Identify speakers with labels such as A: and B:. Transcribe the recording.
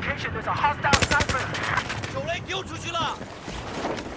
A: location. There's a hostile sniper.
B: 手雷丢出去了。